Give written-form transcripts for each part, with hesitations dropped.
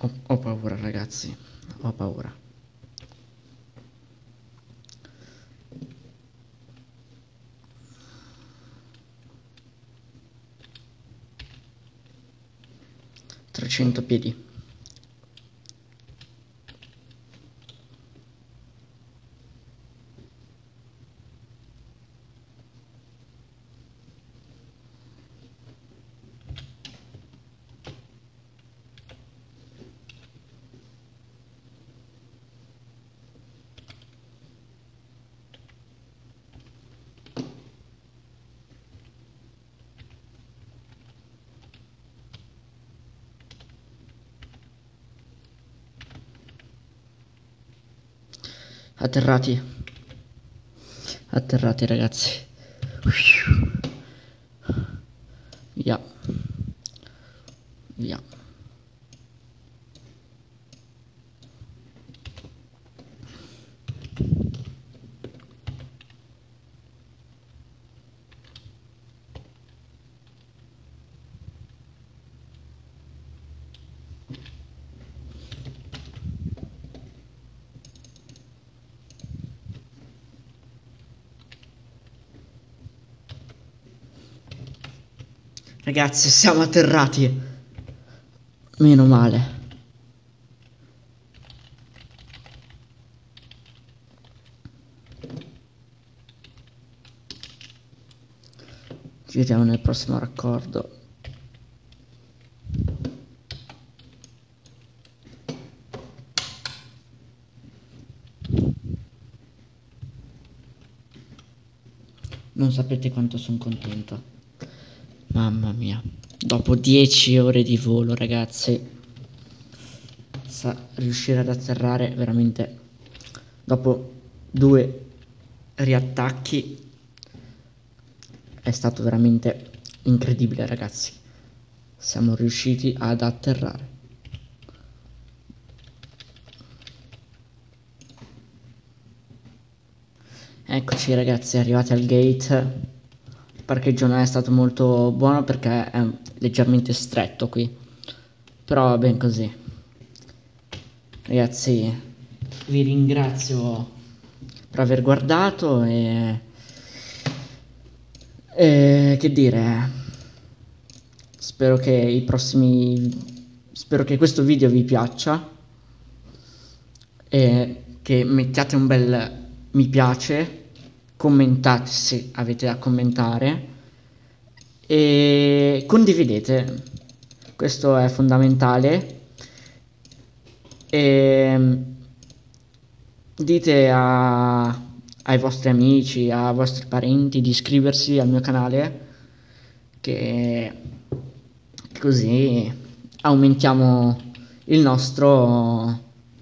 Ho paura, ragazzi, ho paura. Trecento piedi. Atterrati. Atterrati, ragazzi. Via. Via. Ragazzi, siamo atterrati. Meno male. Ci vediamo nel prossimo raccordo. Non sapete quanto sono contento. Mamma mia. Dopo 10 ore di volo, ragazzi, riuscire ad atterrare veramente dopo 2 riattacchi è stato veramente incredibile, ragazzi. Siamo riusciti ad atterrare. Eccoci, ragazzi, arrivati al gate. Il parcheggio non è stato molto buono perché è leggermente stretto qui, però va ben così. Ragazzi, vi ringrazio per aver guardato e che dire, spero che questo video vi piaccia e che mettiate un bel mi piace, commentate se avete da commentare e condividete, questo è fondamentale. E dite ai vostri amici, ai vostri parenti di iscriversi al mio canale, che così aumentiamo il nostro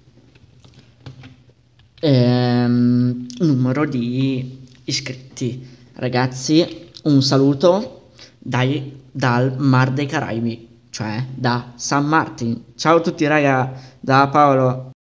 numero di iscritti. Ragazzi, un saluto dal Mar dei Caraibi, cioè da San Martin. Ciao a tutti, raga, da Paolo.